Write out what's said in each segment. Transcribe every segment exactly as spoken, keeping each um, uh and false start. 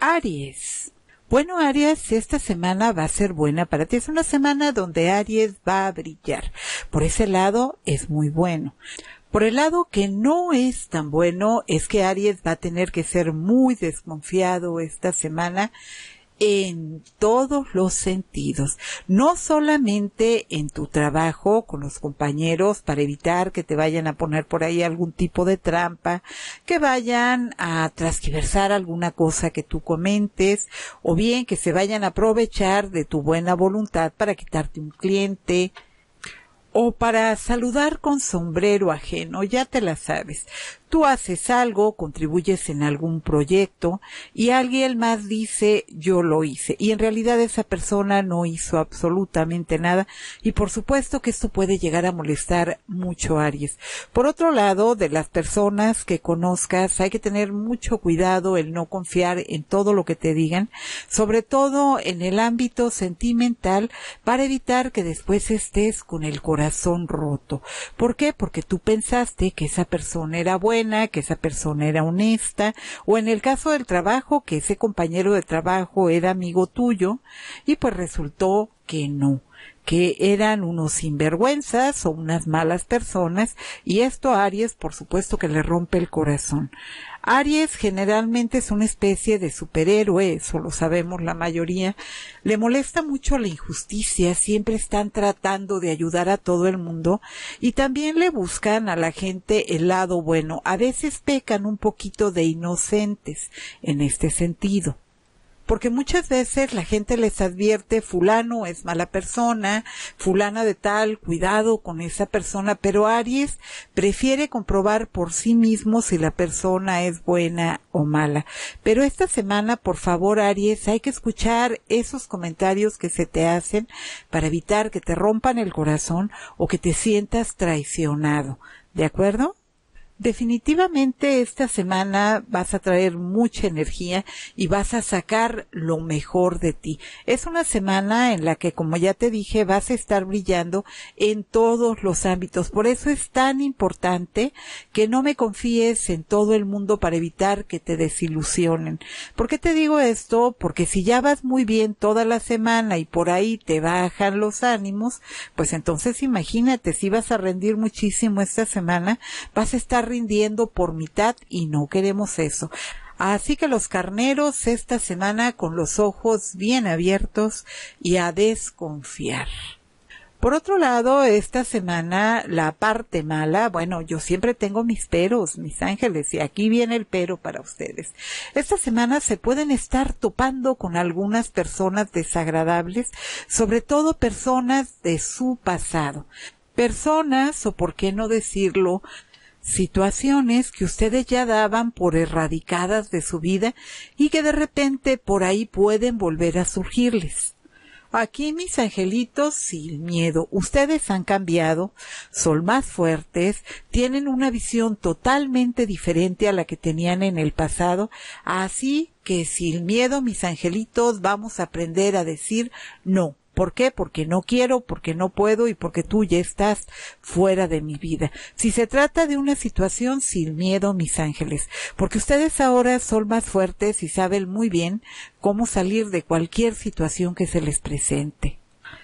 Aries. Bueno, Aries, esta semana va a ser buena para ti. Es una semana donde Aries va a brillar. Por ese lado es muy bueno. Por el lado que no es tan bueno es que Aries va a tener que ser muy desconfiado esta semana en todos los sentidos, no solamente en tu trabajo con los compañeros para evitar que te vayan a poner por ahí algún tipo de trampa, que vayan a transgiversar alguna cosa que tú comentes, o bien que se vayan a aprovechar de tu buena voluntad para quitarte un cliente, o para saludar con sombrero ajeno, ya te la sabes. Tú haces algo, contribuyes en algún proyecto y alguien más dice yo lo hice y en realidad esa persona no hizo absolutamente nada y por supuesto que esto puede llegar a molestar mucho a Aries. Por otro lado, de las personas que conozcas hay que tener mucho cuidado el no confiar en todo lo que te digan, sobre todo en el ámbito sentimental para evitar que después estés con el corazón roto. ¿Por qué? Porque tú pensaste que esa persona era buena, que esa persona era honesta, o en el caso del trabajo, que ese compañero de trabajo era amigo tuyo, y pues resultó que no, que eran unos sinvergüenzas o unas malas personas, y esto a Aries por supuesto que le rompe el corazón. Aries generalmente es una especie de superhéroe, eso lo sabemos la mayoría. Le molesta mucho la injusticia, siempre están tratando de ayudar a todo el mundo y también le buscan a la gente el lado bueno. A veces pecan un poquito de inocentes en este sentido. Porque muchas veces la gente les advierte, fulano es mala persona, fulana de tal, cuidado con esa persona, pero Aries prefiere comprobar por sí mismo si la persona es buena o mala. Pero esta semana, por favor, Aries, hay que escuchar esos comentarios que se te hacen para evitar que te rompan el corazón o que te sientas traicionado. ¿De acuerdo? Definitivamente esta semana vas a traer mucha energía y vas a sacar lo mejor de ti. Es una semana en la que, como ya te dije, vas a estar brillando en todos los ámbitos. Por eso es tan importante que no me confíes en todo el mundo para evitar que te desilusionen. ¿Por qué te digo esto? Porque si ya vas muy bien toda la semana y por ahí te bajan los ánimos, pues entonces imagínate, si vas a rendir muchísimo esta semana, vas a estar rindiendo por mitad y no queremos eso. Así que los carneros esta semana con los ojos bien abiertos y a desconfiar. Por otro lado, esta semana la parte mala, bueno, yo siempre tengo mis peros, mis ángeles, y aquí viene el pero para ustedes. Esta semana se pueden estar topando con algunas personas desagradables, sobre todo personas de su pasado. Personas, o por qué no decirlo, situaciones que ustedes ya daban por erradicadas de su vida y que de repente por ahí pueden volver a surgirles. Aquí mis angelitos, sin miedo, ustedes han cambiado, son más fuertes, tienen una visión totalmente diferente a la que tenían en el pasado, así que sin miedo mis angelitos vamos a aprender a decir no. ¿Por qué? Porque no quiero, porque no puedo y porque tú ya estás fuera de mi vida. Si se trata de una situación, sin miedo, mis ángeles, porque ustedes ahora son más fuertes y saben muy bien cómo salir de cualquier situación que se les presente.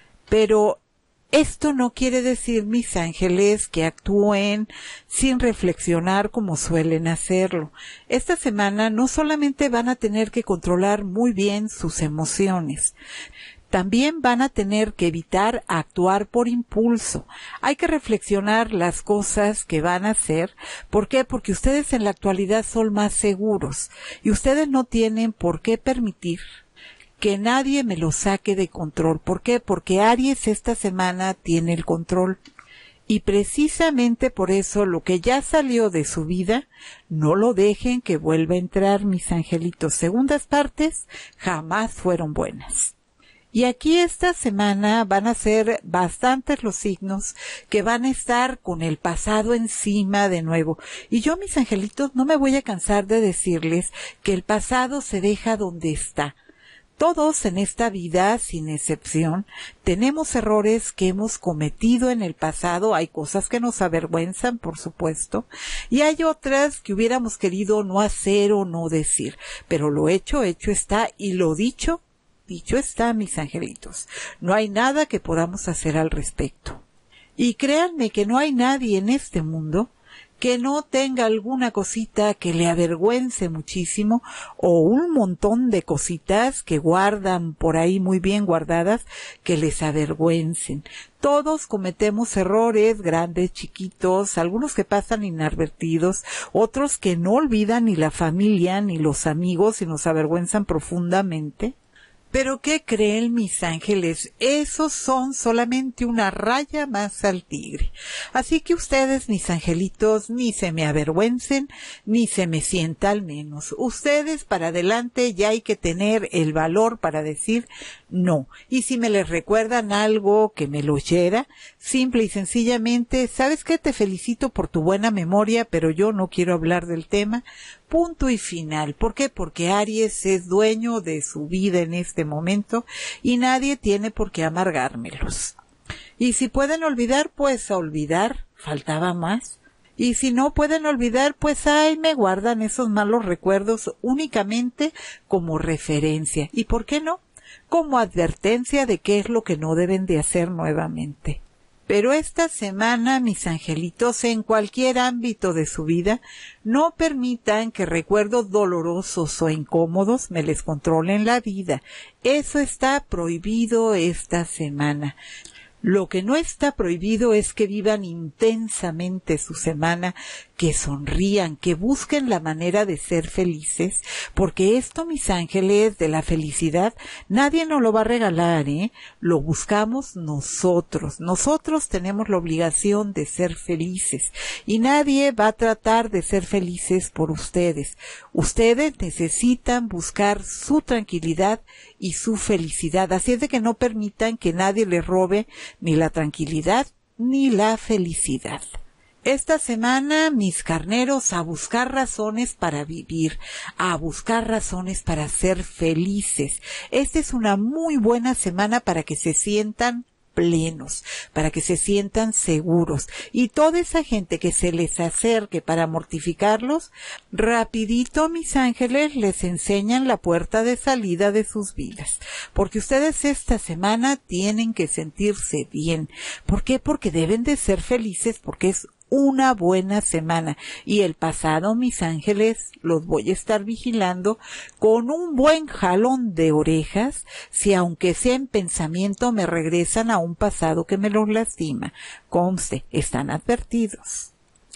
Pero esto no quiere decir, mis ángeles, que actúen sin reflexionar como suelen hacerlo. Esta semana no solamente van a tener que controlar muy bien sus emociones, también van a tener que evitar actuar por impulso. Hay que reflexionar las cosas que van a hacer. ¿Por qué? Porque ustedes en la actualidad son más seguros y ustedes no tienen por qué permitir que nadie me lo saque de control. ¿Por qué? Porque Aries esta semana tiene el control. Y precisamente por eso lo que ya salió de su vida, no lo dejen que vuelva a entrar, mis angelitos. Segundas partes jamás fueron buenas. Y aquí esta semana van a ser bastantes los signos que van a estar con el pasado encima de nuevo. Y yo, mis angelitos, no me voy a cansar de decirles que el pasado se deja donde está. Todos en esta vida, sin excepción, tenemos errores que hemos cometido en el pasado. Hay cosas que nos avergüenzan, por supuesto, y hay otras que hubiéramos querido no hacer o no decir. Pero lo hecho, hecho está, y lo dicho, dicho está, mis angelitos. No hay nada que podamos hacer al respecto. Y créanme que no hay nadie en este mundo que no tenga alguna cosita que le avergüence muchísimo, o un montón de cositas que guardan por ahí muy bien guardadas que les avergüencen. Todos cometemos errores, grandes, chiquitos, algunos que pasan inadvertidos, otros que no olvidan ni la familia ni los amigos y nos avergüenzan profundamente. Pero ¿qué creen, mis ángeles? Esos son solamente una raya más al tigre. Así que ustedes, mis angelitos, ni se me avergüencen, ni se me sientan menos. Ustedes para adelante ya hay que tener el valor para decir no. Y si me les recuerdan algo que me lo hiera, simple y sencillamente, ¿sabes qué? Te felicito por tu buena memoria, pero yo no quiero hablar del tema. Punto y final. ¿Por qué? Porque Aries es dueño de su vida en este momento y nadie tiene por qué amargármelos. Y si pueden olvidar, pues a olvidar, faltaba más. Y si no pueden olvidar, pues ay, me guardan esos malos recuerdos únicamente como referencia. ¿Y por qué no? Como advertencia de qué es lo que no deben de hacer nuevamente. Pero esta semana, mis angelitos, en cualquier ámbito de su vida, no permitan que recuerdos dolorosos o incómodos me les controlen la vida. Eso está prohibido esta semana. Lo que no está prohibido es que vivan intensamente su semana, que sonrían, que busquen la manera de ser felices, porque esto, mis ángeles, de la felicidad, nadie nos lo va a regalar, ¿eh? Lo buscamos nosotros. Nosotros tenemos la obligación de ser felices, y nadie va a tratar de ser felices por ustedes. Ustedes necesitan buscar su tranquilidad y su felicidad, así es de que no permitan que nadie les robe ni la tranquilidad ni la felicidad. Esta semana, mis carneros, a buscar razones para vivir, a buscar razones para ser felices. Esta es una muy buena semana para que se sientan plenos, para que se sientan seguros. Y toda esa gente que se les acerque para mortificarlos, rapidito, mis ángeles, les enseñan la puerta de salida de sus vidas. Porque ustedes esta semana tienen que sentirse bien. ¿Por qué? Porque deben de ser felices, porque es una buena semana. Y el pasado, mis ángeles, los voy a estar vigilando con un buen jalón de orejas, si aunque sea en pensamiento me regresan a un pasado que me los lastima. Conste, están advertidos.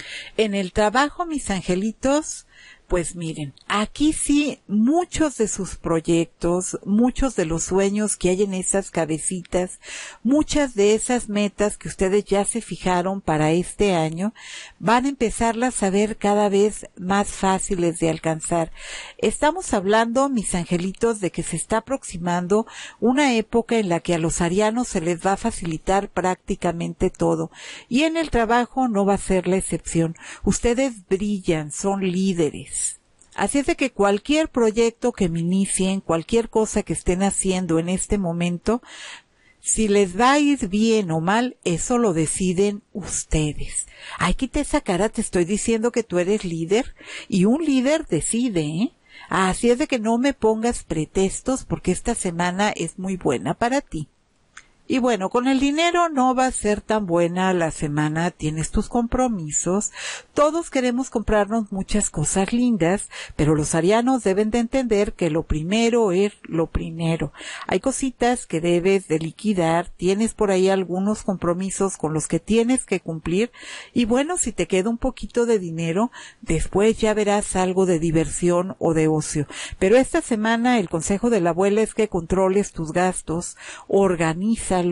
En el trabajo, mis angelitos, pues miren, aquí sí muchos de sus proyectos, muchos de los sueños que hay en esas cabecitas, muchas de esas metas que ustedes ya se fijaron para este año, van a empezarlas a ver cada vez más fáciles de alcanzar. Estamos hablando, mis angelitos, de que se está aproximando una época en la que a los arianos se les va a facilitar prácticamente todo. Y en el trabajo no va a ser la excepción. Ustedes brillan, son líderes. Así es de que cualquier proyecto que me inicien, cualquier cosa que estén haciendo en este momento, si les va a ir bien o mal, eso lo deciden ustedes. Ay, quita esa cara, te estoy diciendo que tú eres líder, y un líder decide, ¿eh? Así es de que no me pongas pretextos, porque esta semana es muy buena para ti. Y bueno, con el dinero no va a ser tan buena la semana, tienes tus compromisos, todos queremos comprarnos muchas cosas lindas, pero los arianos deben de entender que lo primero es lo primero. Hay cositas que debes de liquidar, tienes por ahí algunos compromisos con los que tienes que cumplir, y bueno, si te queda un poquito de dinero, después ya verás algo de diversión o de ocio. Pero esta semana el consejo de la abuela es que controles tus gastos, organiza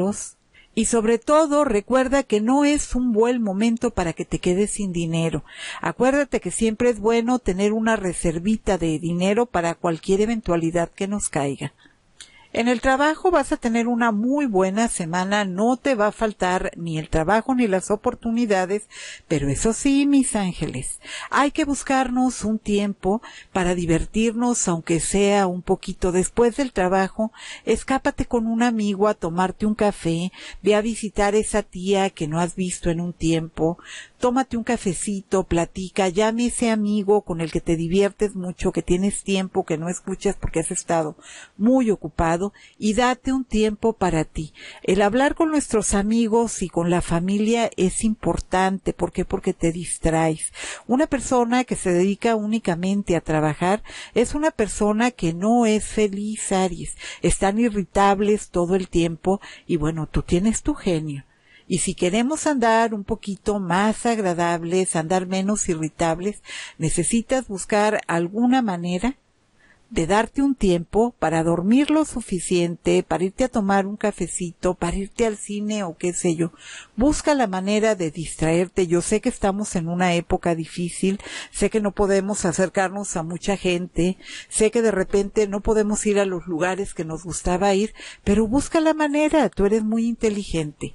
y sobre todo recuerda que no es un buen momento para que te quedes sin dinero. Acuérdate que siempre es bueno tener una reservita de dinero para cualquier eventualidad que nos caiga. En el trabajo vas a tener una muy buena semana, no te va a faltar ni el trabajo ni las oportunidades, pero eso sí, mis ángeles, hay que buscarnos un tiempo para divertirnos, aunque sea un poquito después del trabajo. Escápate con un amigo a tomarte un café, ve a visitar a esa tía que no has visto en un tiempo, tómate un cafecito, platica, llame a ese amigo con el que te diviertes mucho, que tienes tiempo, que no escuchas porque has estado muy ocupado, y date un tiempo para ti. El hablar con nuestros amigos y con la familia es importante. ¿Por qué? Porque te distraes. Una persona que se dedica únicamente a trabajar es una persona que no es feliz, Aries. Están irritables todo el tiempo y bueno, tú tienes tu genio. Y si queremos andar un poquito más agradables, andar menos irritables, necesitas buscar alguna manera de darte un tiempo para dormir lo suficiente, para irte a tomar un cafecito, para irte al cine o qué sé yo. Busca la manera de distraerte. Yo sé que estamos en una época difícil, sé que no podemos acercarnos a mucha gente, sé que de repente no podemos ir a los lugares que nos gustaba ir, pero busca la manera, tú eres muy inteligente.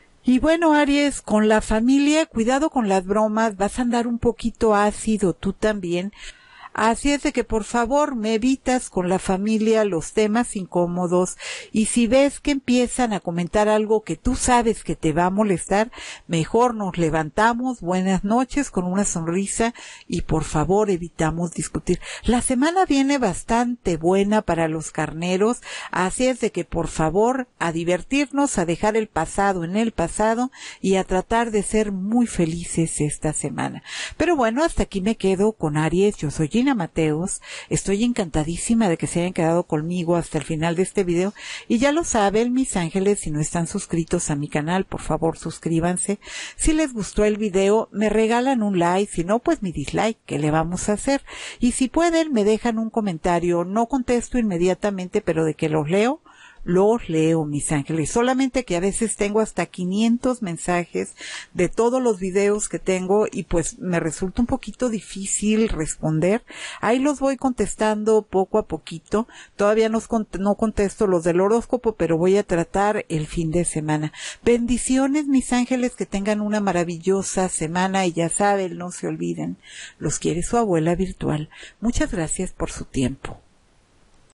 Y bueno, Aries, con la familia, cuidado con las bromas, vas a andar un poquito ácido tú también. Así es de que por favor me evitas con la familia los temas incómodos, y si ves que empiezan a comentar algo que tú sabes que te va a molestar, mejor nos levantamos, buenas noches, con una sonrisa, y por favor evitamos discutir. La semana viene bastante buena para los carneros, así es de que por favor a divertirnos, a dejar el pasado en el pasado y a tratar de ser muy felices esta semana. Pero bueno, hasta aquí me quedo con Aries. Yo soy Gina Mateos, estoy encantadísima de que se hayan quedado conmigo hasta el final de este video, y ya lo saben mis ángeles, si no están suscritos a mi canal, por favor suscríbanse. Si les gustó el video, me regalan un like, si no, pues mi dislike, ¿qué le vamos a hacer? Y si pueden, me dejan un comentario. No contesto inmediatamente, pero de que los leo, los leo, mis ángeles. Solamente que a veces tengo hasta quinientos mensajes de todos los videos que tengo y pues me resulta un poquito difícil responder. Ahí los voy contestando poco a poquito. Todavía no, no contesto los del horóscopo, pero voy a tratar el fin de semana. Bendiciones, mis ángeles, que tengan una maravillosa semana, y ya saben, no se olviden, los quiere su abuela virtual. Muchas gracias por su tiempo.